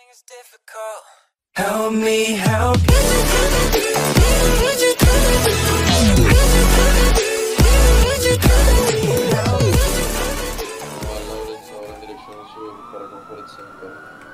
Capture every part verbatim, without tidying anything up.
Everything's difficult. Help me help you. Lawrence ahora en dirección sur para Comfort Center.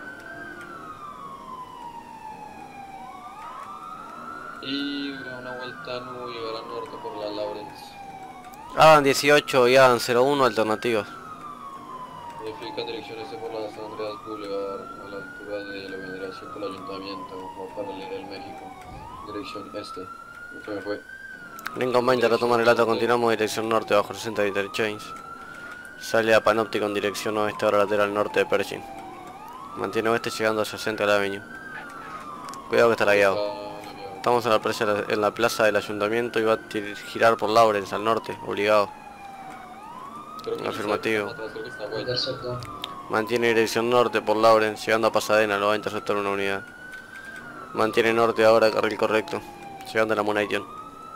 Y una vuelta nueva y llegar al norte por la Lawrence. Hagan dieciocho y hagan cero uno alternativas. Modifica dirección este por la San Andreas Boulevard a la altura de la veneración por el ayuntamiento o paralela del México. Dirección este. ¿Qué me fue? Lincoln veinte, retomar el alto, continuamos dirección norte bajo sesenta Interchange. Sale a Panoptic en dirección oeste, ahora lateral norte de Pershing. Mantiene oeste llegando hacia Central Avenue. Cuidado que está lagueado. Estamos en la, plaza, en la plaza del ayuntamiento y va a girar por Lawrence al norte, obligado. Afirmativo. Mantiene dirección norte por Lawrence, llegando a Pasadena, lo va a interceptar una unidad. Mantiene norte ahora, carril correcto, llegando a la Munation.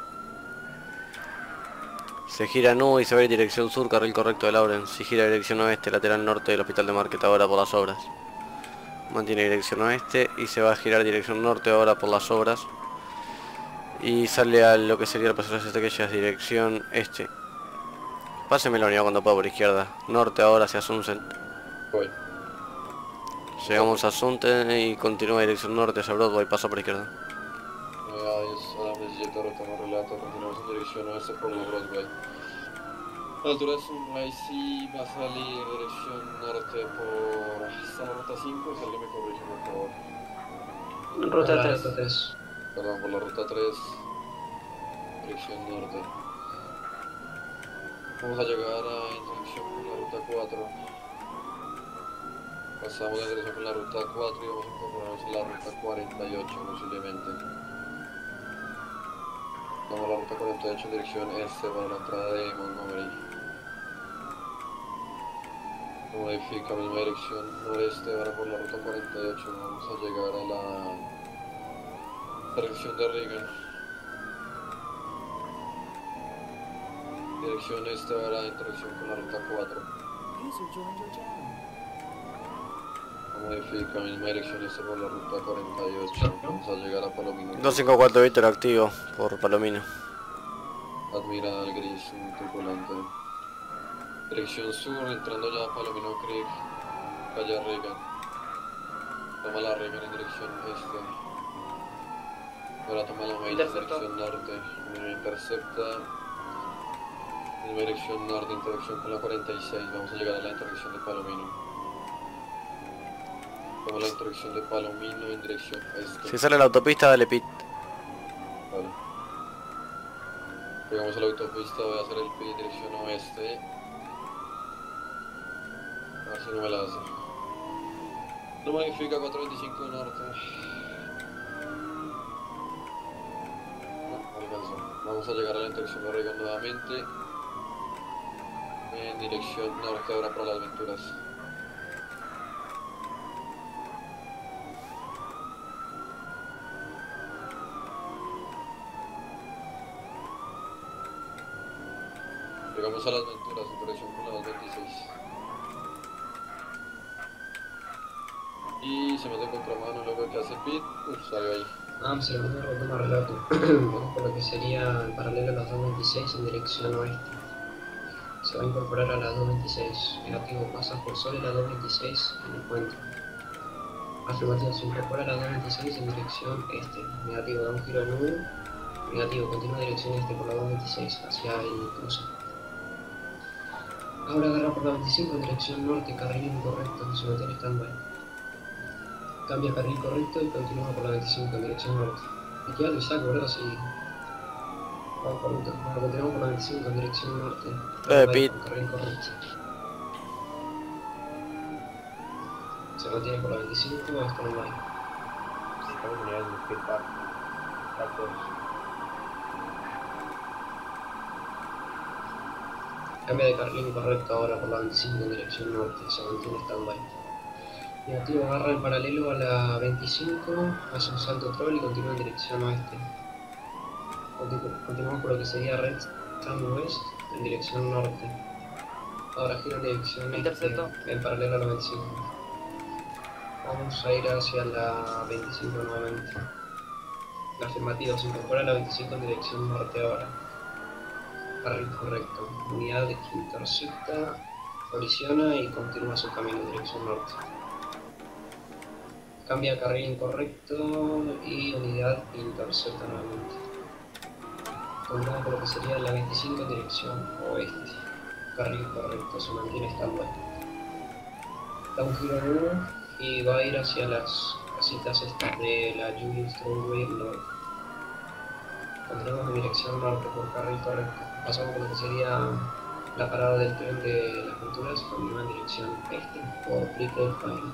Se gira nu y se va en dirección sur, carril correcto de Lawrence. Si gira dirección oeste, lateral norte del hospital de Market ahora por las obras. Mantiene dirección oeste y se va a girar dirección norte ahora por las obras. Y sale a lo que sería el paso de las estrellas, dirección este. Páseme la unidad cuando pueda por izquierda. Norte ahora hacia Sunset. Voy. Llegamos a Sunset y continúa dirección norte hacia Broadway, pasa por izquierda. nueve a diez, Adams Jet, retoma relato, continuamos en dirección oeste por la Broadway. A la altura de Sunrise y va a salir dirección norte por esta ruta cinco, si alguien me corrige por favor. Ruta tres. Perdón, por la ruta tres, dirección norte. Vamos a llegar a intersección con la ruta cuatro. Pasamos la intersección con la ruta cuatro y vamos a incorporarnos en la ruta cuarenta y ocho posiblemente. Vamos a la ruta cuarenta y ocho en dirección este para la entrada de Montgomery. Modifica misma dirección noreste, ahora por la ruta cuarenta y ocho vamos a llegar a la dirección de Reagan. Dirección este ahora interacción con la ruta cuatro. Modifica misma dirección este por la ruta cuarenta y ocho. Vamos a llegar a Palomino. dos cinco cuatro Víctor activo por Palomino. Admiral Gris, un tripulante. Dirección sur, entrando ya a Palomino Creek, calle Reagan. Toma la Reagan en dirección este. Ahora toma la Main en dirección norte. Me intercepta. En dirección norte, interacción con la cuarenta y seis, vamos a llegar a la intersección de Palomino. Toma la intersección de Palomino en dirección este. Si sale a la autopista, dale pit. Vale. Llegamos a la autopista, voy a hacer el pit en dirección oeste. A ver si no me la hace. No modifica cuatrocientos veinticinco norte. No, no alcanzó. Vamos a llegar a la intersección de Reagan nuevamente. En dirección norte ahora para las Venturas. Llegamos a las Venturas en dirección con la dos veintiséis. Y se mete contramano luego que hace pit. Uf, salió ahí. Ah, se le mete el más relato. Vamos por lo que sería el paralelo a las dos veintiséis en dirección oeste. Se va a incorporar a la dos veintiséis. Negativo, pasa por sobre la dos veintiséis en el puente. Afirmativo, se incorpora a la dos veintiséis en dirección este. Negativo, da un giro nudo. Negativo, continúa dirección este por la dos veintiséis hacia el cruce. Ahora agarra por la veinticinco en dirección norte, carril incorrecto, se mantiene stand-by. Cambia carril correcto y continúa por la veinticinco en dirección norte. Y queda y saco, bro, si... Vamos por, bueno, continuamos por la veinticinco en dirección norte. Eh, pit. Carril correcto. Se mantiene por la veinticinco hasta el line. Estamos unidades en el skate park. Tacos. Cambia de carril incorrecto ahora por la veinticinco en dirección norte. Se mantiene stand-by. Negativo, agarra el paralelo a la veinticinco, hace un salto troll y continúa en dirección oeste. Continuamos por lo que sería Red Stand West en dirección norte. Ahora gira en dirección este, en paralelo a la veinticinco. Vamos a ir hacia la veinticinco nuevamente. La afirmativa se incorpora a la veinticinco en dirección norte ahora. Carril correcto. Unidad que intercepta, colisiona y continúa su camino en dirección norte. Cambia a carril incorrecto y unidad que intercepta nuevamente. Continúa por lo que sería la veinticinco en dirección oeste. Carril correcto, se mantiene stand-by. Da un giro en uno y va a ir hacia las casitas estas de la Julius Strawway North. Continuamos en dirección norte por carril correcto. Pasamos por lo que sería la parada del tren de las Venturas, continúa en dirección este por Brickell Pine.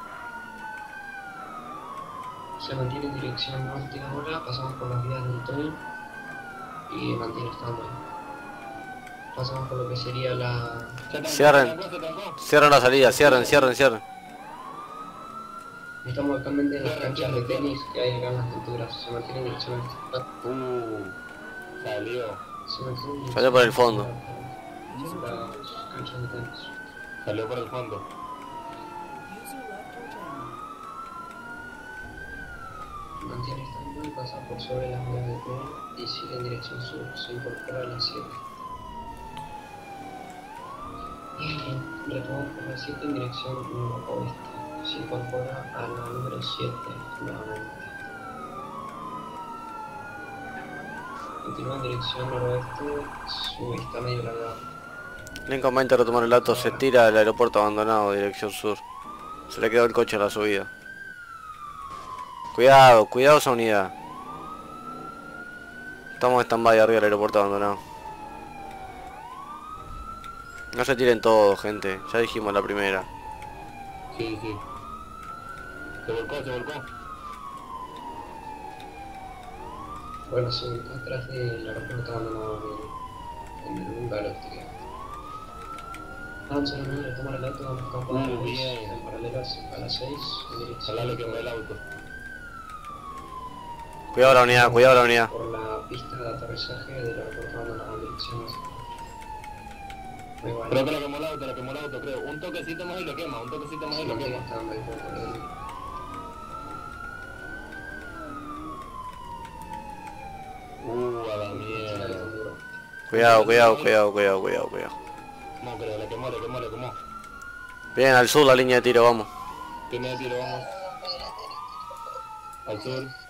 Se mantiene en dirección norte ahora, pasamos por las vías del tren y mantiene estando ahí. Pasamos por lo que sería la... Cierren. Cierren la salida, cierren, cierren, cierren. Estamos actualmente en las canchas de tenis que hay acá en las Venturas, se mantiene en dirección este. Uh, salió. Se mantiene en dirección Salió por el fondo. las canchas de tenis. Salió por el fondo. Mantiene estando y pasa por sobre las vías del tren y sigue en dirección sur, se incorpora a las siete. Y retomamos por las siete en dirección noroeste. Se incorpora a la número siete nuevamente. Continúa en dirección noroeste, su está medio largado. Lincoln va a retomar el auto, se tira del aeropuerto abandonado, dirección sur. Se le quedó el coche en la subida. Cuidado, cuidado esa unidad. Estamos en stand-by arriba del aeropuerto abandonado. No se tiren todos, gente. Ya dijimos la primera. Sí, sí. Se volcó, se volcó. Bueno, se ubicó atrás del aeropuerto abandonado en el bungalow. Vamos a la manera de tomar el auto, vamos a campo Muy de luz bien. en paralelo a las seis en dirección Ojalá le quemó el auto. Cuidado la unidad, cuidado la unidad. por la pista de aterrizaje del aeropuerto abandonado en dirección muy bueno. Creo que le quemó el auto, le quemó el auto, creo. Un toquecito más y lo quema, un toquecito más y lo quema. Uh, a la mierda. Cuidado, cuidado, cuidado, cuidado, cuidado, cuidado. No creo, le quemó, le quemó, le quemó. Bien, al sur la línea de tiro, vamos. Tiene de tiro, vamos. Al sur.